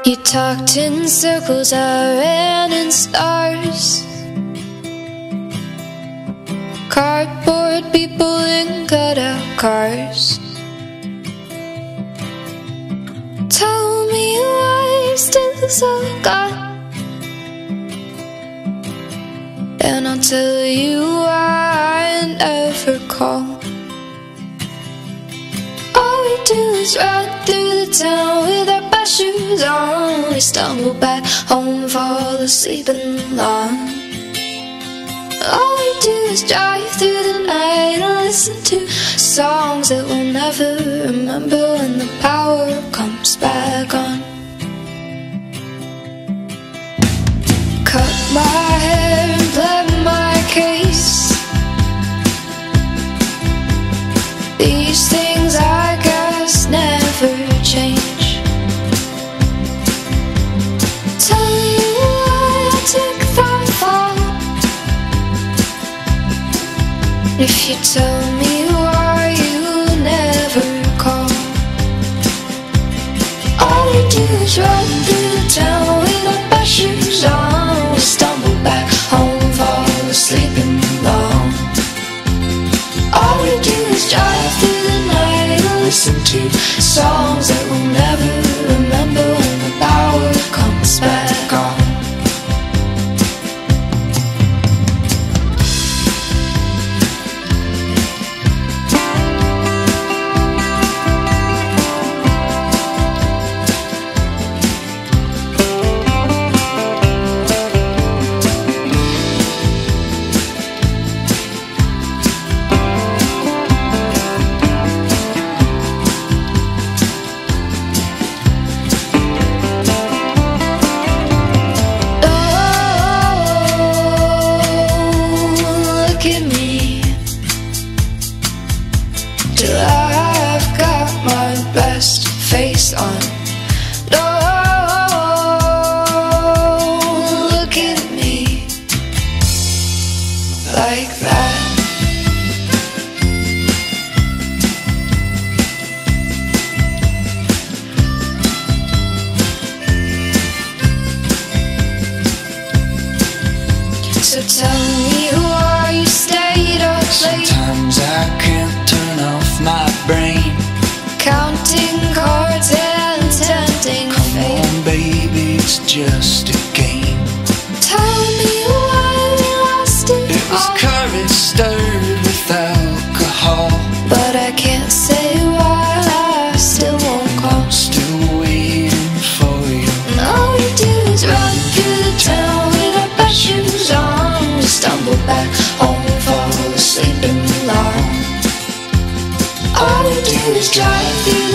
You talked in circles, I ran in stars. Cardboard people in cutout cars. Tell me why you're still so gone, and I'll tell you why I never call. All we do is run through the town with our best shoes on. We stumble back home, fall asleep in the lawn. All we do is drive through the night and listen to songs that we'll never remember when the power comes back on. Cut my hair and plait my case. These things I guess never change. Tell you why I took that fall. If you tell me why you never call. All we do is run through the town with our best shoes on. We stumble back home, fall asleep in the lawn. All we do is drive through the night and listen to songs that we'll never remember when the power comes back on. Till I've got my best face on. Don't look at me like that. So tell me why you stayed up late. Sometimes I can't turn off my brain, counting cards and tempting come fate. on baby, it's just a game. Tell me why we lost it It was all. courage stirred with alcohol, But I can't say why I still won't call. I'm still waiting for you. And all we do is run through the town with our best shoes on. We stumble back home, fall asleep in the lawn. All we do is drive through